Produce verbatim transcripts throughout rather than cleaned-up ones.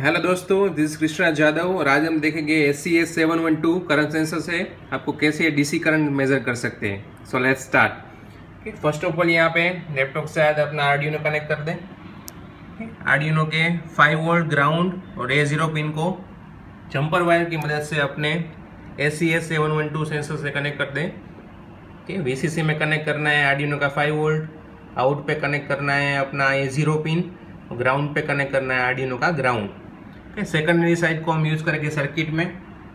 Hello दोस्तों, this is Krishna Jadav और आज हम देखेंगे S C S seven one two current sensor से आपको कैसे डीसी करंट मेजर कर सकते हैं। So let's start. First of all यहाँ पे लैपटॉप से आज अपना आर्डिनो कनेक्ट कर दें। आर्डिनो के फाइव वोल्ट ग्राउंड और ए जीरो पिन को जंपर वायर की मदद से अपने S C S seven one two sensor से कनेक्ट कर दें। ठीक है, वी सी सी में कनेक्ट करना है आर्डिनो का फाइव वोल्ट, आउट पे कनेक्ट करना है अपना ए जीरो पिन, ग्राउंड पे कनेक्ट करना है आर्डिनो का ग्राउंड। okay, सेकेंडरी साइड को हम यूज करेंगे सर्किट में।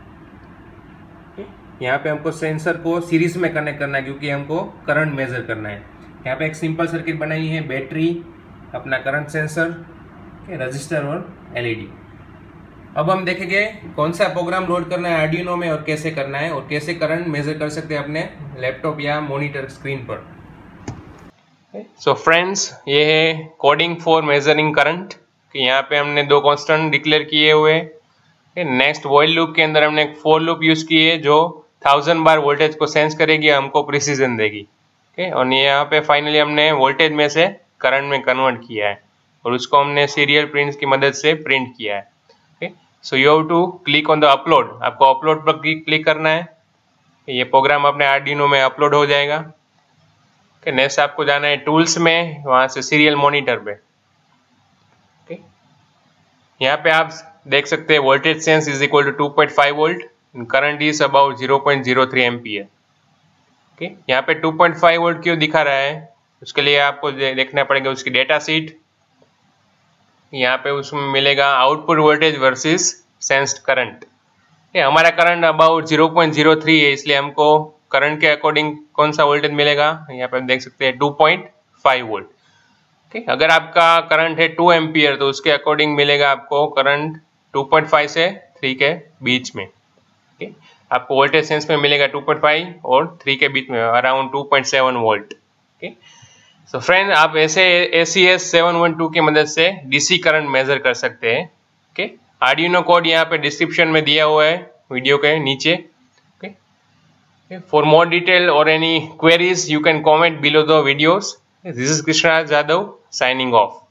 okay, यहाँ पे हमको सेंसर को सीरीज में कनेक्ट करना है क्योंकि हमको करंट मेजर करना है। यहाँ पे एक सिंपल सर्किट बनाई है, बैटरी, अपना करंट सेंसर, रजिस्टर और एलईडी। अब हम देखेंगे कौन सा प्रोग्राम लोड करना है आर्डिनो में और कैसे करना है और कैसे करंट मेजर कर सकते हैं अपने लैपटॉप या मॉनिटर स्क्रीन पर। सो so फ्रेंड्स, ये है कोडिंग फॉर मेजरिंग करंट। यहाँ पे हमने दो कांस्टेंट डिक्लेयर किए हुए। नेक्स्ट व्हाइल लूप के अंदर हमने एक फोर लूप यूज की है जो थाउजेंड बार वोल्टेज को सेंस करेगी, हमको प्रिसीजन देगी। ओके, और यहाँ पे फाइनली हमने वोल्टेज में से करंट में कन्वर्ट किया है और उसको हमने सीरियल प्रिंट्स की मदद से प्रिंट किया है। Okay, so you have to click on the upload. आपको अपलोड पर क्लिक करना है, ये प्रोग्राम अपने आर्डिनो में अपलोड हो जाएगा। Okay, नेक्स्ट आपको जाना है टूल्स में, वहां से सीरियल मॉनिटर पे। okay. यहाँ पे आप देख सकते हैं voltage sense is equal to two point five volt, current is about zero point zero three ampere. Okay, यहाँ पे टू पॉइंट फाइव वोल्ट क्यों दिखा रहा है, उसके लिए आपको देखना पड़ेगा उसकी डेटा शीट। यहाँ पे उसमें मिलेगा output voltage versus sensed current. हमारा current about zero point zero three है, इसलिए हमको करंट के अकॉर्डिंग कौन सा वोल्टेज मिलेगा, यहाँ पे देख सकते हैं टू पॉइंट फाइव वोल्ट। ठीक, अगर आपका करंट है टू एम्पियर तो उसके अकॉर्डिंग मिलेगा आपको करंट टू पॉइंट फाइव से थ्री के बीच में। ठीक, आपको वोल्टेज सेंस में मिलेगा टू पॉइंट फाइव और थ्री के बीच में around two point seven volt. ठीक, सो फ्रेंड, आप ऐसे A C S seven one two की मदद से डीसी करंट मेजर कर सकते हैं। ओके, आर्डिनो कोड यहाँ पे डिस्क्रिप्शन में दिया हुआ है वीडियो के नीचे। For more detail or any queries, you can comment below the videos. This is Krishna Jadhav signing off.